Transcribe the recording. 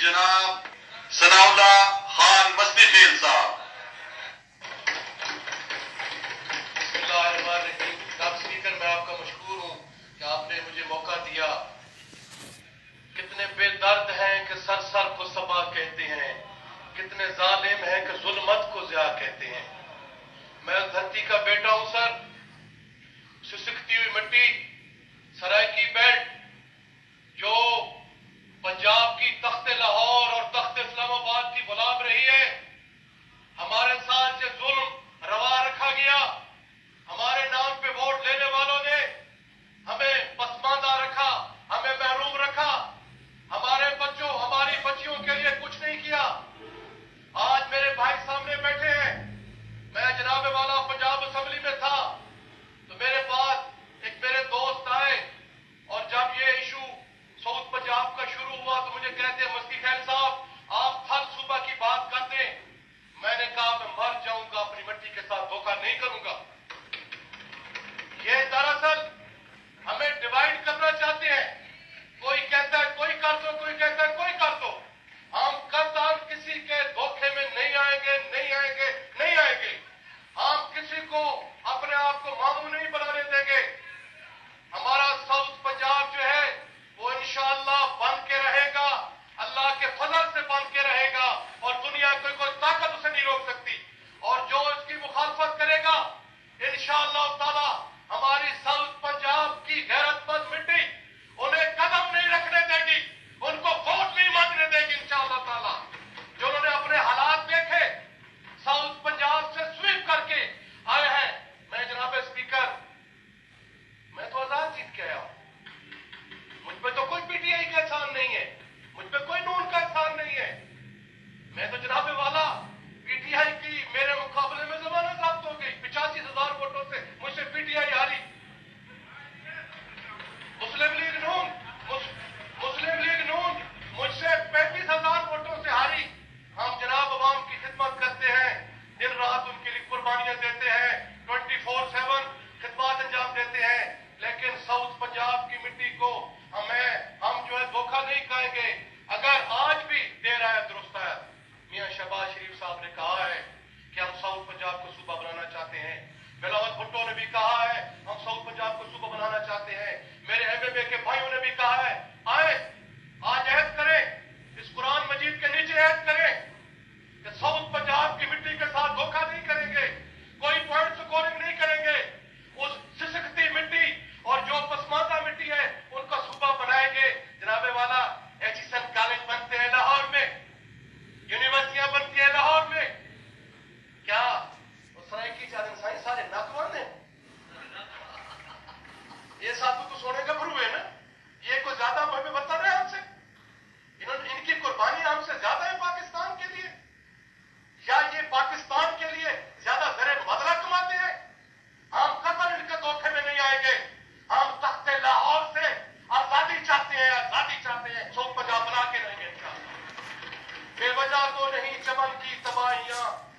جناب ثناءاللہ خان مستی خیل صاحب. بسم اللہ الرحمن الرحیم. جناب اسپیکر، میں آپ کا مشکور ہوں کہ آپ نے مجھے موقع دیا. کتنے بے درد ہیں کہ سر سر کو صبا کہتے ہیں، کتنے ظالم ہیں کہ ظلمت کو ضیاء کہتے ہیں. میں دھرتی کا بیٹا ہوں سر. سسکتی ہوئی مٹی، سرائکی بیلٹ جو پنجاب کی تخت لاہور اور تخت اسلام آباد کی غلام رہی ہے. ہمارے ساتھ یہ ظلم روا رکھا گیا. ہمارے نام پہ ووٹ لینے والوں نے ہمیں پسماندہ رکھا، ہمیں محروم رکھا. ہمارے بچوں، ہماری بچیوں کے لیے کچھ نہیں کیا. آج میرے بھائی سامنے بیٹھے ہیں. میں جناب والا پنجاب اسمبلی میں تھا تو میرے پاس ایک میرے دوست آئے اور جب یہ ایشو ساؤتھ پنجاب کا شروع ہوا تو مجھے کہتے ہیں مستی خیل صاحب آپ ہر صوبہ کی بات کر دیں. میں نے کہا میں مر جاؤں گا اپنی مٹی کے ساتھ دھوکہ نہیں کروں گا. یہ دراصل ہمیں ڈیوائیڈ کرنا چاہتے ہیں. کوئی کہتا ہے کوئی کر دو، کوئی کہتا ہے کوئی کر دو. ہم قطعاً کسی کے دھوکے میں نہیں آئیں گے، نہیں آئیں گے، نہیں آئیں گے. ہم کسی کو اپنے آپ کو ماموں نہیں بنانے دیں گے. ہمارا ساؤتھ پنجاب جو ہے وہ انشاءاللہ بن کے رہے گا، اللہ کے فضل سے بن کے رہے گا اور دنیا کوئی طاقت اسے نہیں روک سکتی. اور جو اس کی مخالفت کرے گا انشاءاللہ تعالی ہماری ساؤتھ پنجاب کی غیرت مند مٹی انہیں قدم نہیں رکھنے دے گی، ان کو ووٹ نہیں مانگنے دے گی انشاءاللہ تعالی. جو انہوں نے اپنے حالات دیکھے ساؤتھ پنجاب سے سویپ کر کے آئے ہیں. میں جناب اسپیکر، میں تو آزاد جیت کے آیا ہوں. مجھ پہ تو کوئی پی ٹی آئی کا احسان نہیں ہے، مجھ پہ کوئی نون کا احسان نہیں ہے. میں تو جناب والا پی ٹی آئی کی میرے مقابلے میں ضمانت ضبط ہو گئی. 85,000 ووٹوں سے مجھ سے P T I Hari. Muslim league نون مجھ سے 35,000 ووٹوں سے ہاری. ہم جناب عوام کی خدمت کرتے ہیں، دن رات ان کے لیے قربانیاں دیتے ہیں، 24/7 خدمات انجام دیتے ہیں. لیکن ساؤتھ پنجاب کی مٹی کو ہم جو ہے دھوکہ نہیں کھائیں گے. اگر آج بھی دیر آیا درست آیا. میاں شہباز شریف صاحب نے کہا ہے کہ ہم ساؤتھ پنجاب کو صوبہ بنانا چاہتے ہیں. بلاول بھٹو نے بھی کہا ہے ہم ساؤتھ پنجاب کو صوبہ بنانا چاہتے ہیں. میرے ایم ایم اے کے بھائیوں نے بھی کہا ہے آئے آج عہد کریں، اس قرآن مجید کے نیچے عہد کریں کہ ساؤتھ پنجاب کی مٹی کے ساتھ دھوکہ نہیں کریں گے، کوئی پوائنٹ سکورنگ نہیں کریں گے. اس سسکتی مٹی اور جو پسماندہ مٹی ہے ان کا صوبہ بنائیں گے. جناب والا ایجیسن کالج بنتے ہیں لاہور میں، یونیورسٹیاں بنتی ہیں لاہور میں. کیا سرائکی چادن سائیں سارے ناکوان ہیں؟ یہ ساتھ تو سونے کا بھرو ہے نا. یہ کوئی زیادہ ہمیں بتا رہے ہیں ہم سے؟ ان کی قربانی ہم سے زیادہ ہے پاکستان کے لیے، یا یہ پاکستان کے لیے زیادہ زر بدلہ کماتے ہیں؟ ہم قطر ان کے دھوکے میں نہیں آئیں گے. ہم تخت لاہور سے آزادی چاہتے ہیں، آزادی چاہتے ہیں. ساؤتھ پنجاب بنا کے رہیں گے انشاءاللہ. بے وجہ تو نہیں چمن کی تباہیاں،